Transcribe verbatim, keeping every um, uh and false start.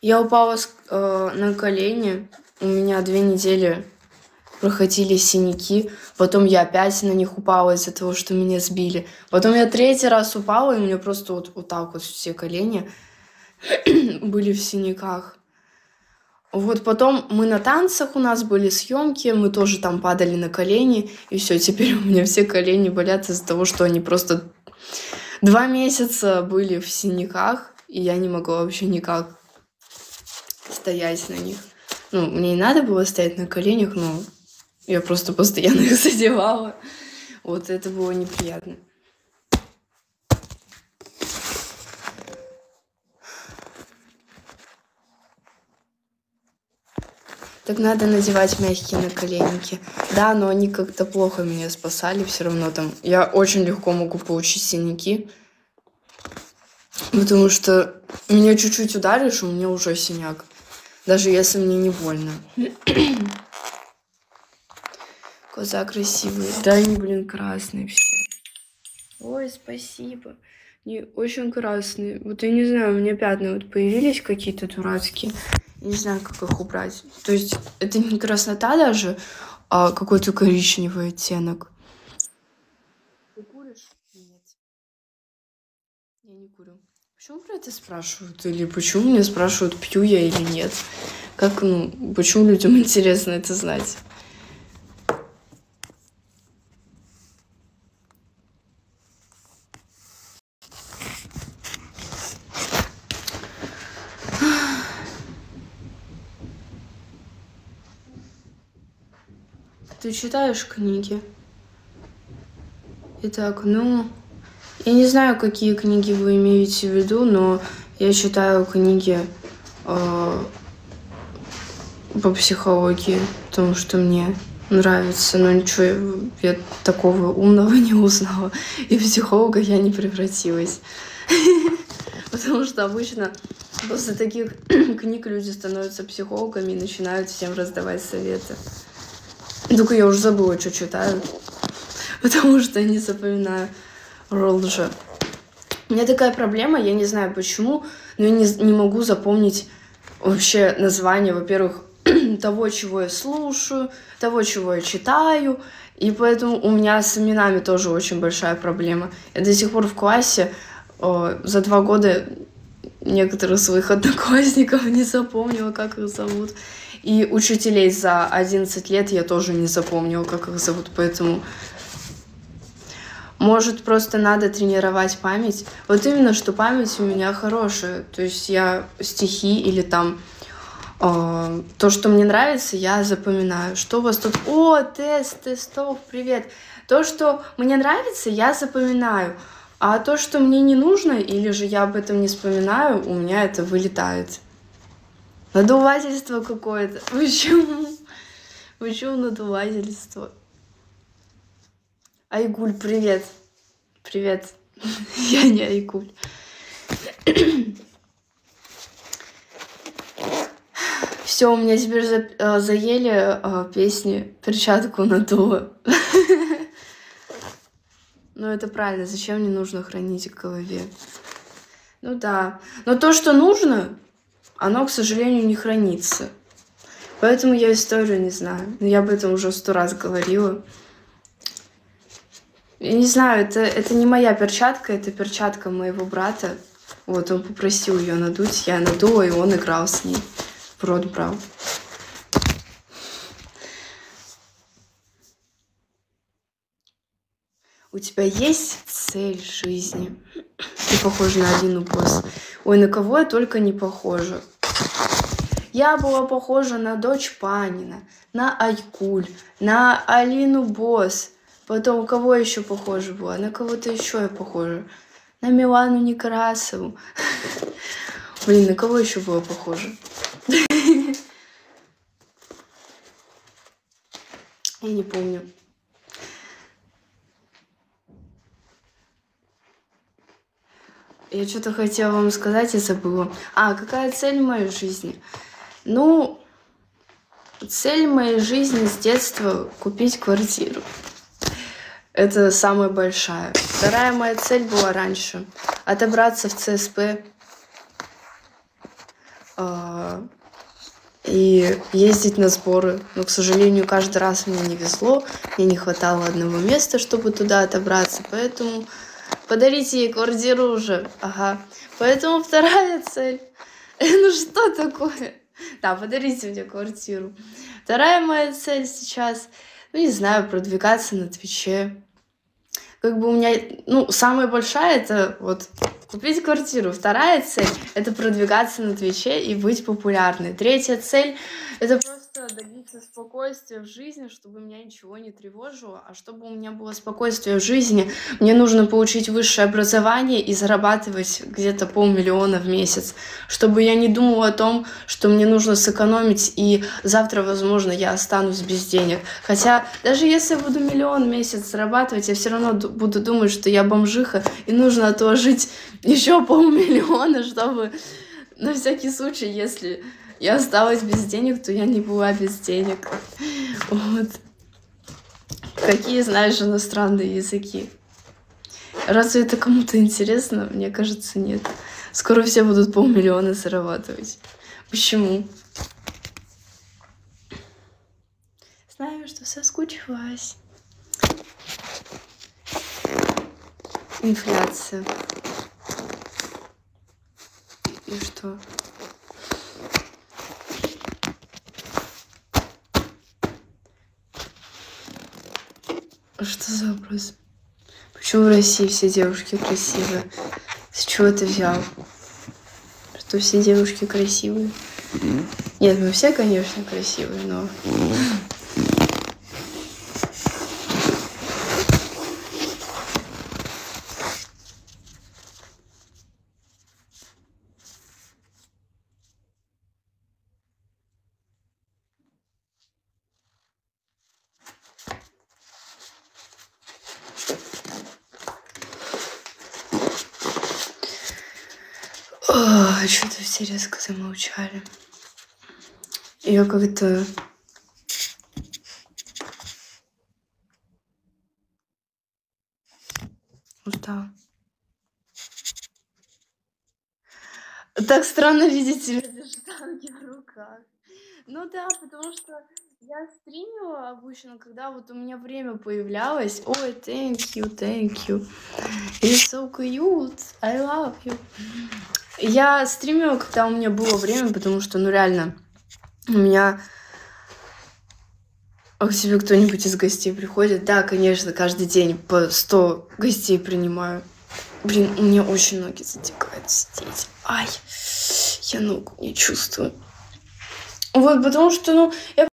Я упала с- э, на колени. У меня две недели проходили синяки. Потом я опять на них упала из-за того, что меня сбили. Потом я третий раз упала, и у меня просто вот, вот так вот все колени были в синяках. Вот потом мы на танцах, у нас были съемки, мы тоже там падали на колени, и все, теперь у меня все колени болят из-за того, что они просто два месяца были в синяках, и я не могла вообще никак стоять на них. Ну, мне и надо было стоять на коленях, но я просто постоянно их задевала. Вот это было неприятно. Так надо надевать мягкие наколенники. Да, но они как-то плохо меня спасали все равно там. Я очень легко могу получить синяки. Потому что меня чуть-чуть ударишь, у меня уже синяк. Даже если мне не больно. Глаза красивые. Да, они, блин, красные все. Ой, спасибо. Они очень красные. Вот я не знаю, у меня пятна вот появились какие-то дурацкие. Я не знаю, как их убрать. То есть это не краснота даже, а какой-то коричневый оттенок. Ты куришь? Нет. Я не курю. Почему про это спрашивают? Или почему меня спрашивают, пью я или нет? Как, ну, почему людям интересно это знать? Ты читаешь книги? Итак, ну, я не знаю, какие книги вы имеете в виду, но я читаю книги э, по психологии, потому что мне нравится, но ничего я такого умного не узнала. И в психолога я не превратилась. Потому что обычно после таких книг люди становятся психологами и начинают всем раздавать советы. Только я уже забыла, что читаю, потому что не запоминаю Ролджа. У меня такая проблема, я не знаю почему, но я не, не могу запомнить вообще название, во-первых, того, чего я слушаю, того, чего я читаю, и поэтому у меня с именами тоже очень большая проблема. Я до сих пор в классе о, за два года некоторых своих одноклассников не запомнила, как их зовут. И учителей за одиннадцать лет я тоже не запомнила, как их зовут, поэтому... Может, просто надо тренировать память. Вот именно, что память у меня хорошая. То есть я стихи или там э, то, что мне нравится, я запоминаю. Что у вас тут? О, тест, тестов, привет. То, что мне нравится, я запоминаю. А то, что мне не нужно, или же я об этом не вспоминаю, у меня это вылетает. Надувательство какое-то. Почему? Почему надувательство? Айгуль, привет. Привет. Я не Айгуль. Все, у меня теперь за, э, заели э, песни «Перчатку надула». Ну, это правильно. Зачем мне нужно хранить в голове? Ну да. Но то, что нужно, оно, к сожалению, не хранится. Поэтому я историю не знаю. Но я об этом уже сто раз говорила. Я не знаю, это, это не моя перчатка, это перчатка моего брата. Вот, он попросил ее надуть, я надула, и он играл с ней. В рот брал. У тебя есть цель жизни? Ты похожа на Алину Босс. Ой, на кого я только не похожа. Я была похожа на дочь Панина, на Айгуль, на Алину Босс. Потом, кого еще похожа была? На кого-то еще я похожа. На Милану Некрасову. Блин, на кого еще была похожа? Я не помню. Я что-то хотела вам сказать и забыла. А, какая цель моей жизни? Ну, цель моей жизни с детства — купить квартиру. Это самая большая. Вторая моя цель была раньше — отобраться в ЦСП. а, и ездить на сборы. Но, к сожалению, каждый раз мне не везло, мне не хватало одного места, чтобы туда отобраться, поэтому подарите ей квартиру уже. Ага. Поэтому вторая цель. Ну что такое? Да, подарите мне квартиру. Вторая моя цель сейчас, ну не знаю, продвигаться на Твиче. Как бы у меня, ну, самая большая это вот купить квартиру. Вторая цель это продвигаться на Твиче и быть популярной. Третья цель это просто добиться спокойствия в жизни, чтобы меня ничего не тревожило. А чтобы у меня было спокойствие в жизни, мне нужно получить высшее образование и зарабатывать где-то полмиллиона в месяц. Чтобы я не думала о том, что мне нужно сэкономить, и завтра, возможно, я останусь без денег. Хотя, даже если я буду миллион в месяц зарабатывать, я все равно буду думать, что я бомжиха, и нужно отложить еще полмиллиона, чтобы на всякий случай, если я осталась без денег, то я не была без денег. Вот. Какие знаешь иностранные языки? Разве это кому-то интересно? Мне кажется, нет. Скоро все будут полмиллиона зарабатывать. Почему? Знаю, что соскучилась. Инфляция. И что? Что за вопрос? Почему в России все девушки красивые? С чего ты взял? Что все девушки красивые? Нет, мы все, конечно, красивые, но... Ох, что-то все резко замолчали. Я как-то... устала. Так странно видеть тебя без штанги в руках. Ну да, потому что я стримила обычно, когда вот у меня время появлялось. Ой, thank you, thank you. You're so cute, I love you. Я стримила, когда у меня было время, потому что, ну реально, у меня... А к тебе кто-нибудь из гостей приходит? Да, конечно, каждый день по сто гостей принимаю. Блин, у меня очень ноги затекают сидеть. Ай, я ногу не чувствую. Вот, потому что, ну, я